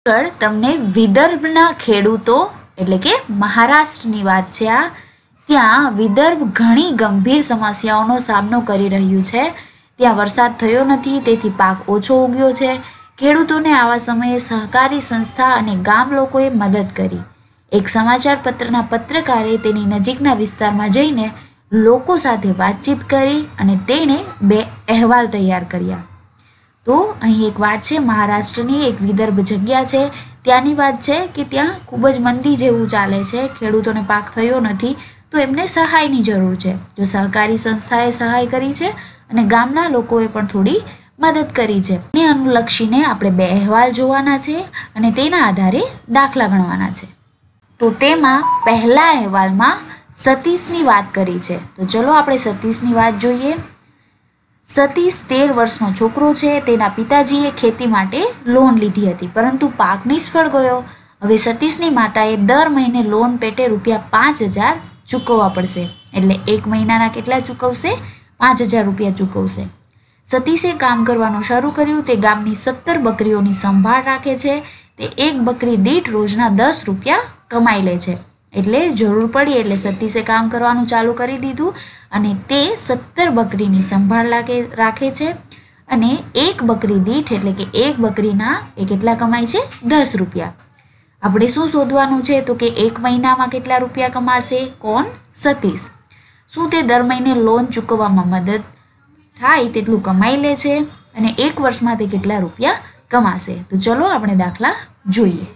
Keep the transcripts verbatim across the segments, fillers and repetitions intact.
આગળ તમને વિદર્ભના ખેડૂતો એટલે કે મહારાષ્ટ્રની વાત છે આ. ત્યાં વિદર્ભ ઘણી ગંભીર સમસ્યાઓનો સામનો કરી રહ્યું છે. ત્યાં વરસાદ થયો નથી, તેથી પાક ઓછો ઉગ્યો છે. ખેડૂતોને આવા સમયે સહકારી સંસ્થા અને ગામ લોકોએ મદદ કરી. એક સમાચાર પત્રના પત્રકારે તેની નજીકના વિસ્તારમાં જઈને લોકો સાથે વાતચીત કરી અને તેણે બે અહેવાલ તૈયાર કર્યા. તો અહીં એક વાત છે, મહારાષ્ટ્રની એક વિદર્ભ જગ્યા છે, ત્યાંની વાત છે કે ત્યાં ખૂબ જ મંદી જેવું ચાલે છે. ખેડૂતોને પાક થયો નથી, તો એમને સહાયની જરૂર છે. જો સહકારી સંસ્થાએ સહાય કરી છે અને ગામના લોકોએ પણ થોડી મદદ કરી છે. એને અનુલક્ષીને આપણે બે અહેવાલ જોવાના છે અને તેના આધારે દાખલા ગણવાના છે. તો તેમાં પહેલા અહેવાલમાં સતીશની વાત કરી છે. તો ચલો આપણે સતીશની વાત જોઈએ. સતીશ તેર વર્ષનો છોકરો છે. તેના પિતાજીએ ખેતી માટે લોન લીધી હતી, પરંતુ પાક નિષ્ફળ ગયો. હવે સતીશની માતાએ દર મહિને લોન પેટે રૂપિયા પાંચ હજાર ચૂકવવા પડશે. એટલે એક મહિનાના કેટલા ચૂકવશે? પાંચ હજાર રૂપિયા ચૂકવશે. સતીશે કામ કરવાનું શરૂ કર્યું. તે ગામની સત્તર બકરીઓની સંભાળ રાખે છે. તે એક બકરી દીઠ રોજના દસ રૂપિયા કમાઈ લે છે. એટલે જરૂર પડી એટલે સતીશે કામ કરવાનું ચાલુ કરી દીધું અને તે સત્તર બકરીની સંભાળ રાખે છે. અને એક બકરી દીઠ એટલે કે એક બકરીના એ કેટલા કમાય છે? દસ રૂપિયા. આપણે શું શોધવાનું છે? તો કે એક મહિનામાં કેટલા રૂપિયા કમાશે? કોણ? સતીશ. શું તે દર મહિને લોન ચૂકવવામાં મદદ થાય તેટલું કમાઈ લે છે? અને એક વર્ષમાં તે કેટલા રૂપિયા કમાશે? તો ચલો આપણે દાખલા જોઈએ.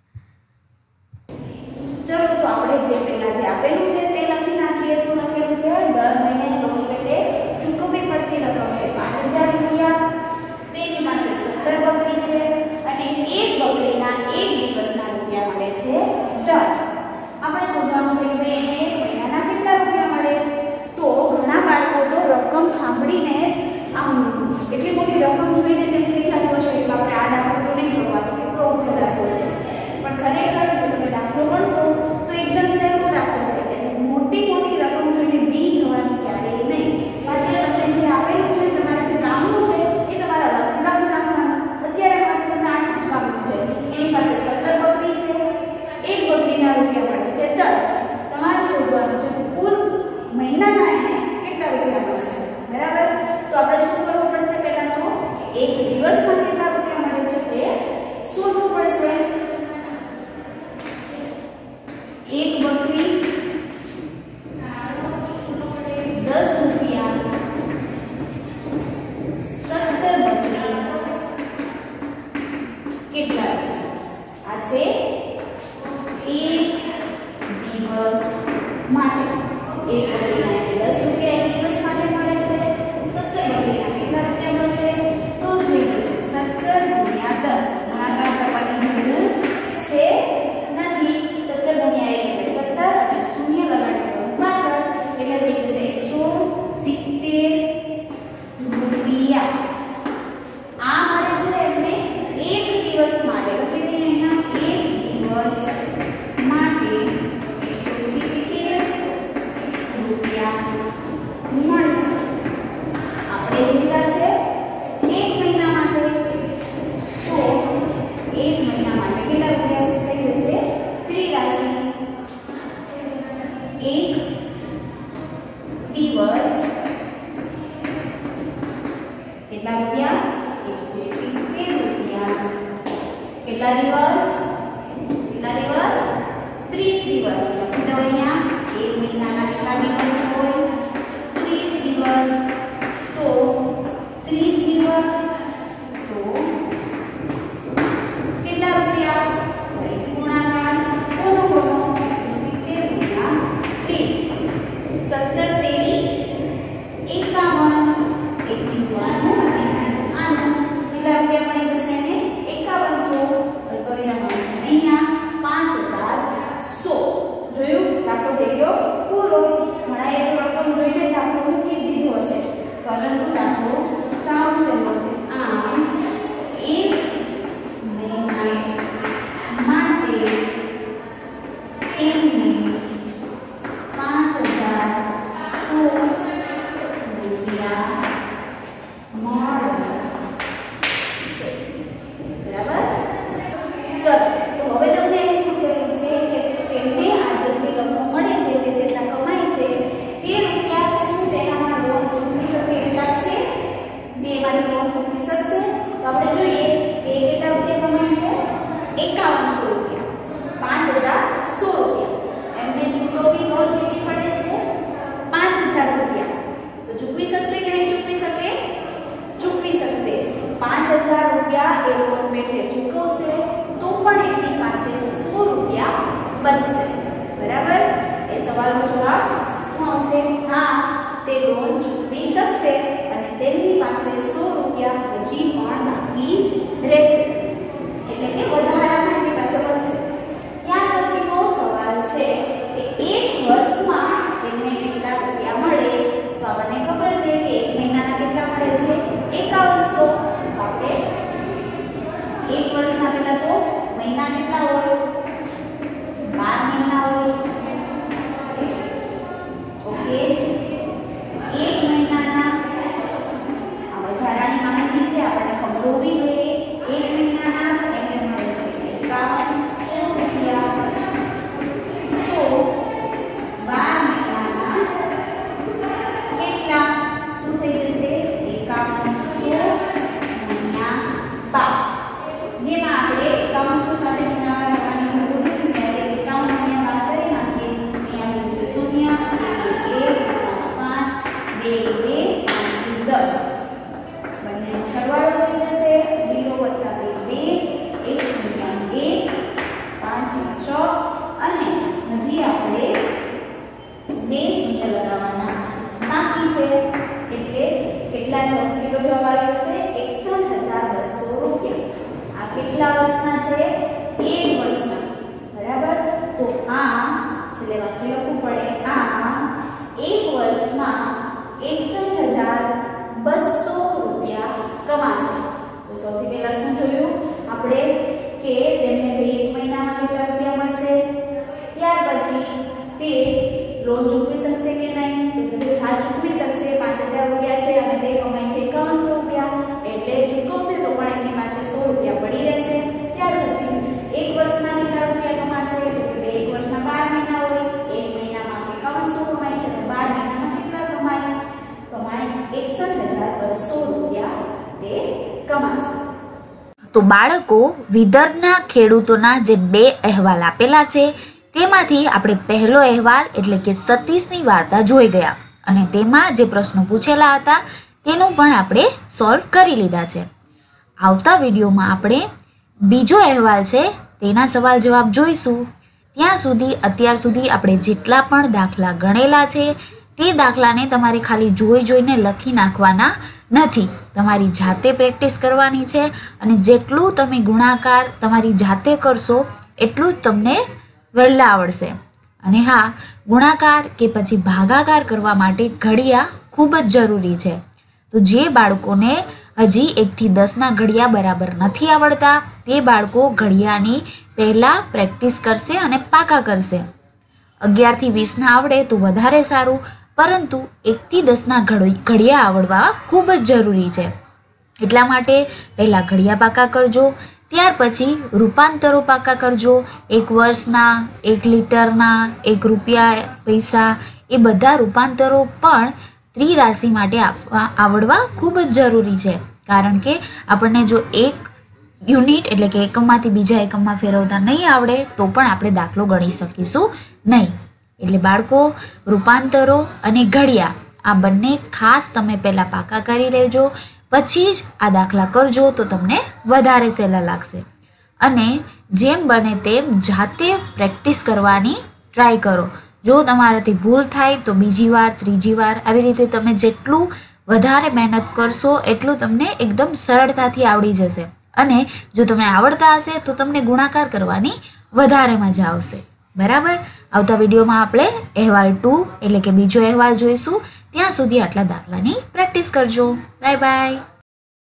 ચલો તો આપણે જે પહેલા જે આપેલું છે તે લખી નાખીએ. શું લખેલું છે? દર મહિને લોન પેટે ચૂકવવી પડતી રકમ છે પાંચ હજાર રૂપિયા. તેની પાસે સત્તર બકરી છે અને એક બકરીના એક દિવસના રૂપિયા મળે છે દસ. આપણે શોધવાનું છે કે ભાઈ એને એક મહિનાના કેટલા રૂપિયા મળે. તો ઘણા બાળકો તો રકમ સાંભળીને જ આમ એટલી મોટી રકમ જોઈને તેમ થઈ જતું હશે કે આપણે આ દાખલો તો નહીં કરવાનો, કેટલો અઘરો દાખલો છે. પણ ખરેખર જો તમે દાખલો ગણશો તો એકદમ સહેલો દાખલો છે. મોટી મોટી રકમ જોઈને બી જવાની ક્યારેય નહીં. માત્ર તમને જે આપેલું છે, તમારે જે કામનું છે એ તમારા લખી નાખવાનું. અત્યારે માત્ર તમને આટલું જ કામનું છે. એની પાસે સત્તર બકરી છે, એક બકરીના રૂપિયા મળે છે દસ. તમારે શોધવાનું છે કુલ મહિનાના એને કેટલા રૂપિયા મળશે. બરાબર? તો આપણે શું કરવું પડશે? પહેલા તો એક દિવસમાં કેટલા રૂપિયા મળે છે તે શોધવું પડશે. એક બકરી દસ રૂપિયા, સત્તર બકરી કેટલા? આ છે એક દિવસ માટે. એક બકરીના દસ રૂપિયા એક દિવસ માટે મળે છે. સત્તર બકરીના કેટલા રૂપિયા મળશે? તો થઈ જશે સત્તર ગુણ્યા દસ. ગુણાકાર કરવાની જરૂર છે નથી. સત્તર ગુણ્યા એક એટલે સત્તર અને શૂન્ય લગાડી દેવાનું પાછળ એટલે થઈ જશે એકસો સિત્તેર રૂપિયા. આ મળે છે એમને એક દિવસ માટે. એટલે અહીંયા એક દિવસ માટે એકસો સિત્તેર રૂપિયા મળશે. આપણે જેટલા છે એક મહિના માટે. તો એક મહિના માટે કેટલા રૂપિયા થઈ જશે? ત્રિરાશી. એક દિવસ કેટલા રૂપિયા? એકસો સિત્તેર રૂપિયા. કેટલા દિવસ? કેટલા દિવસ? ત્રીસ દિવસ. લખી દો અહીંયા. એક મહિનાના કેટલા દિવસ હોય? ત્રીસ દિવસ. તો ત્રીસ દિવસ તો કેટલા રૂપિયા? ગુણાકાર કોનો કોનો? એકસો સિત્તેર ગુણ્યા ત્રીસ. સત્તર તેરી એકાવન. એક આનું આનું કેટલા રૂપિયા મળી જશે એને? એકાવનસો. કરી શું આવશે? હા, તે લોન ચૂકવી શકશે અને તેમની પાસે સો રૂપિયા હજી પણ બાકી રહેશે, એટલે કે વધારાના એમની પાસે વધશે. ત્યાર પછીનો સવાલ છે કે એક વર્ષમાં તેમને કેટલા રૂપિયા મળે? તો આપણને ખબર છે કે એક મહિનાના કેટલા મળે છે? એકાવનસો. આપણે એક વર્ષના પહેલા તો મહિના કેટલા હોય? બાર મહિના હોય. ઓકે, એક મહિનાના આ વધારાની માહિતી છે, આપણને ખબર હોવી જોઈએ. એક મહિનાના એમને મળે છે એકાવનસો રૂપિયા. તો બાર મહિનાના કેટલા? શું થઈ જશે? એકાવનસો ગુણ્યા બાર. જેમાં આપણે એકાવનસો સાથે ગુણાકાર કરવાની જરૂર નથી, ત્યારે એકાવન ગુણ્યા બાર કરી નાખીએ. અહીંયા આવશે શૂન્ય, એક, પાંચ, બે, બે, પાંચ, દસ. બંનેનો સરવાળો થઈ જશે ઝીરો વત્તા બે, બે, એક શૂન્ય એક, પાંચ છ, અને હજી આપણે બે શૂન્ય લગાવવાના બાકી છે. એટલે કેટલા જવાબ કેટલો જવાબ આવી જશે? એકસઠ હજાર બસો રૂપિયા. આ કેટલા વર્ષના છે? એક વર્ષના. બરાબર. તો આ છેલ્લે વાક્ય લખવું પડે. આ એક વર્ષમાં એકસઠ હજાર બસો રૂપિયા કમાશે. તો સૌથી પહેલા શું જોયું આપણે કે તેમને ભાઈ એક મહિનામાં કેટલા રૂપિયા મળશે? ત્યાર પછી તે લોન ચૂકવી શકશે કે નહીં? તો કે હા, ચૂકવી શકશે. પાંચ હજાર રૂપિયા છે અને તે કમાય છે એકાવનસો રૂપિયા, એટલે ચૂકવશે તો પણ એમની પાસે સો રૂપિયા પડી રહેશે. ત્યાર પછી એક વર્ષના કેટલા રૂપિયા કમાશે? તો કે એક વર્ષના બાર મહિના હોય. એક મહિનામાં એકાવનસો કમાય છે, તો બાર મહિનામાં કેટલા કમાય? કમાય એકસઠ હજાર બસો રૂપિયા તે કમાશે. તો બાળકો, વિદર્ભના ખેડૂતોના જે બે અહેવાલ આપેલા છે તેમાંથી આપણે પહેલો અહેવાલ એટલે કે સતીશની વાર્તા જોઈ ગયા, અને તેમાં જે પ્રશ્નો પૂછેલા હતા તેનું પણ આપણે સોલ્વ કરી લીધા છે. આવતા વિડીયોમાં આપણે બીજો અહેવાલ છે તેના સવાલ જવાબ જોઈશું. ત્યાં સુધી અત્યાર સુધી આપણે જેટલા પણ દાખલા ગણેલા છે તે દાખલાને તમારે ખાલી જોઈ જોઈને લખી નાખવાના નથી, તમારી જાતે પ્રેક્ટિસ કરવાની છે. અને જેટલું તમે ગુણાકાર તમારી જાતે કરશો એટલું જ તમને વહેલા આવડશે. અને હા, ગુણાકાર કે પછી ભાગાકાર કરવા માટે ઘડિયા ખૂબ જ જરૂરી છે. તો જે બાળકોને હજી એકથી દસના ઘડિયા બરાબર નથી આવડતા તે બાળકો ઘડિયાની પહેલાં પ્રેક્ટિસ કરશે અને પાકા કરશે. અગિયારથી વીસના આવડે તો વધારે સારું, પરંતુ એકથી દસના ઘડિયા આવડવા ખૂબ જ જરૂરી છે. એટલા માટે પહેલાં ઘડિયા પાકા કરજો, ત્યાર પછી રૂપાંતરો પાકા કરજો. એક વર્ષના, એક લીટરના, એક રૂપિયા પૈસા, એ બધા રૂપાંતરો પણ ત્રિરાશિ માટે આપવા આવડવા ખૂબ જ જરૂરી છે. કારણ કે આપણને જો એક યુનિટ એટલે કે એકમમાંથી બીજા એકમમાં ફેરવતા નહીં આવડે તો પણ આપણે દાખલો ગણી શકીશું નહીં. એટલે બાળકો, રૂપાંતરો અને ઘડિયા આ બંને ખાસ તમે પહેલાં પાકા કરી લેજો, પછી જ આ દાખલા કરજો તો તમને વધારે સહેલા લાગશે. અને જેમ બને તેમ જાતે પ્રેક્ટિસ કરવાની ટ્રાય કરો. જો તમારાથી ભૂલ થાય તો બીજી વાર, ત્રીજી વાર આવી રીતે તમે જેટલું વધારે મહેનત કરશો એટલું તમને એકદમ સરળતાથી આવડી જશે. અને જો તમને આવડતા હશે તો તમને ગુણાકાર કરવાની વધારે મજા આવશે. બરાબર. આવતા વિડીયોમાં આપણે અહેવાલ ટુ એટલે કે બીજો અહેવાલ જોઈશું. ત્યાં સુધી આટલા દાખલાની પ્રેક્ટિસ કરજો. Bye by.